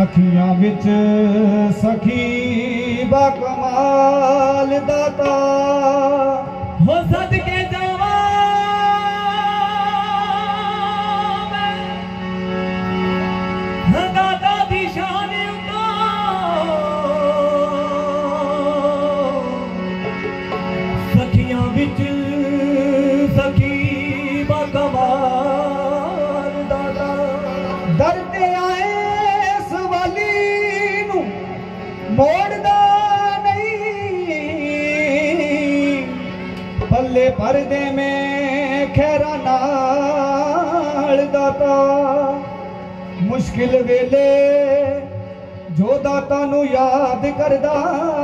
सखियां विच सखी बकमाल दाता हो सदके जावा दाता दी शान सखियां विच सखी बकमाल दाता दरते आए सवाली नू मोड़दा नहीं पल्ले परदे में खैरा नाल दाता मुश्किल वेले जो दाता नू याद करदा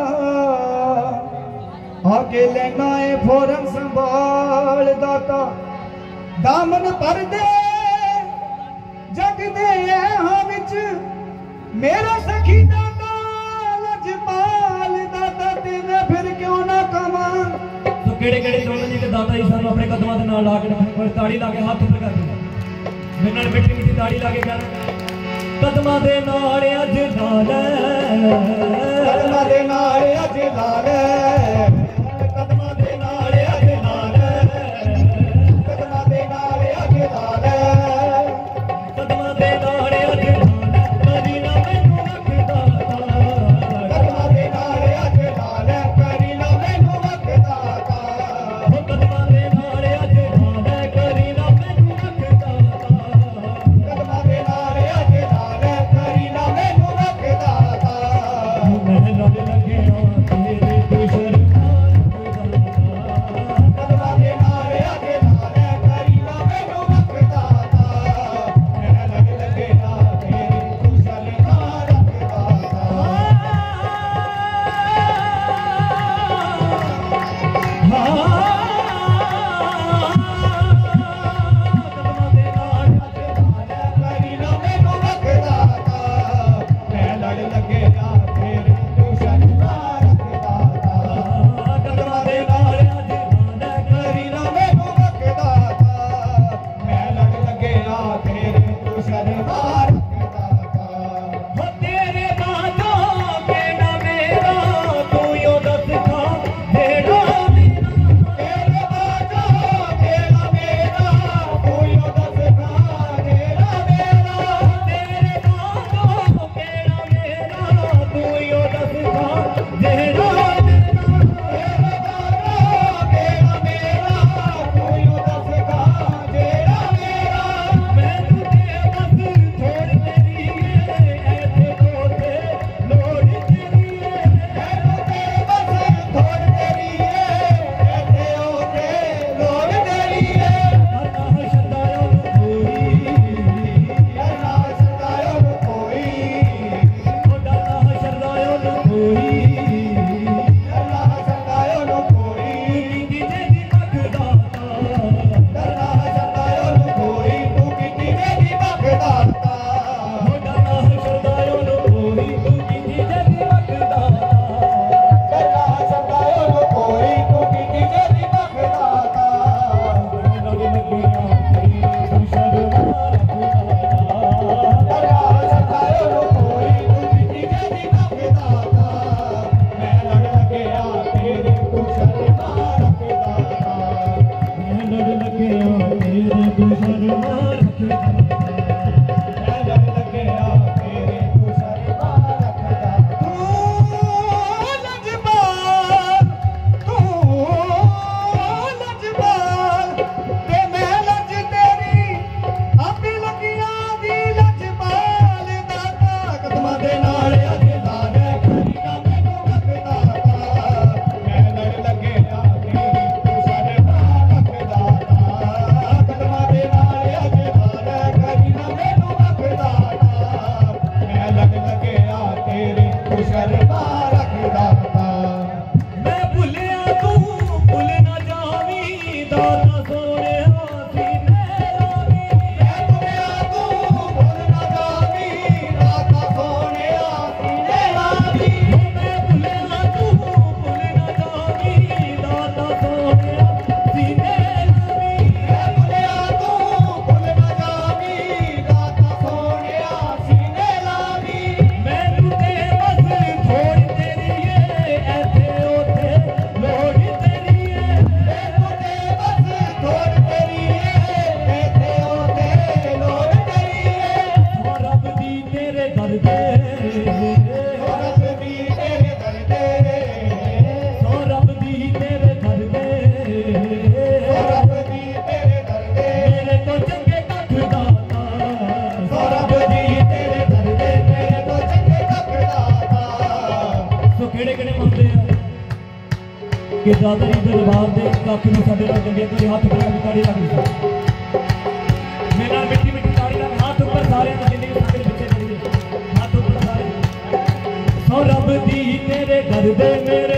आके लेना है फौरन संभाल दाता दामन परदे जगदे हां विच मेरा सखी दाता लजपाल दाता ते मैं फिर क्यों ना कमां तो केड़े केड़े चोलन जी के दाता ही सानू अपने कदमां दे नाल ला के ताड़ी ला के हाथ ऊपर कर दे मेरे नाल मिट्टी मिट्टी ताड़ी ला के कर कदमां दे नाल अज लाल कदमां दे नाल अज लाल कदमां दे नाल अज लाल कदमां दे नाल अज लाल कदमां दे नाल अज लाल करी ना मैनू वख दाता कदमां दे नाल अज लाल करी ना मैनू वख दाता हो कदमां दे नाल अज लाल करी ना मैनू वख दाता कदमां दे नाल अज लाल करी ना मैनू वख दाता मैं लड़ लगे तेरे तू शर्मार कदमां दे नाल अज लाल करी ना मैनू वख दाता मैं लग लगे ना तेरी तू शर्मार रख दाता करी ना मैनू वख दाता मैं लड़ लगे ना तेरी तू शर्मार रख दाता कदमां दे नाल अज लाल करी ना मैनू वख दाता मैं लड़ लगे ना तेरी तू शर्मार रख दाता तेरे दाता केड़ा मेरा तू यो दस खा जेड़ा मेरा तेरे बाजा तेरा मेरा तू यो दस खा तेरा मेरा तेरे दाता केड़ा मेरा तू यो दस खा जेड़ा मेरा तेरे बाजा तेरा मेरा तू यो दस खा तेरा मेरा मैं तुझे बस छोड़ तेरी ऐसे तोते लोड़ तेरी मैनू ते बस थोड़ तेरी ऐसे होते लोड़ तेरी अल्लाह शदायो कोई करना सतायो न कोई अल्लाह शदायो कोई करना सतायो न कोई जिने दी मखदाता करना सतायो न कोई तू किती मेरी बखदाता अल्लाह शदायो कोई तू जिने दी मखदाता करना सतायो न कोई तू किती मेरी बखदाता लड़ लगिया तेरी तू शर्मार करना सतायो न कोई तू किती मेरी बखदाता मैं लड़ लगया तेरे तू शर्मार रखदाता लड़ लगिया तेरे तू शर्मार कि दादा जी दरबार के कख में साढ़े नाल चंगे कोई हाथ ऊपर करके ताड़ी लग गई मेरे नाल मिट्टी मिट्टी ताड़ी लग हाथ ऊपर सारे जिंदगी सारे पीछे चली हाथ ऊपर सारे सौ रब दी तेरे घर दे मेरे